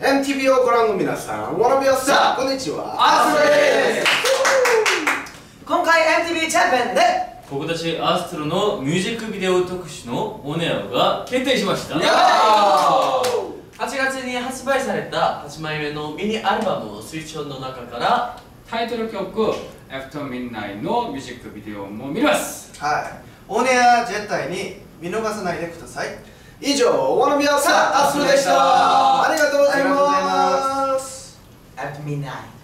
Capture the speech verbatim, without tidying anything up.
エムティービー をご覧の皆さん、ワナビアさん、こんにちは。 アストロです。 今回 エムティービー ジャパンで僕たちアストロのミュージックビデオ特集のオンエアが決定しました。 はちがつに発売されたはちまいめのミニアルバム「スイッチオン」の中からタイトル曲「After Midnight」のミュージックビデオも見ます。 はい、オンエア絶対に見逃さないでください。 以上、ワナビアさん、アストロでした。ありがとうございます。 After Midnight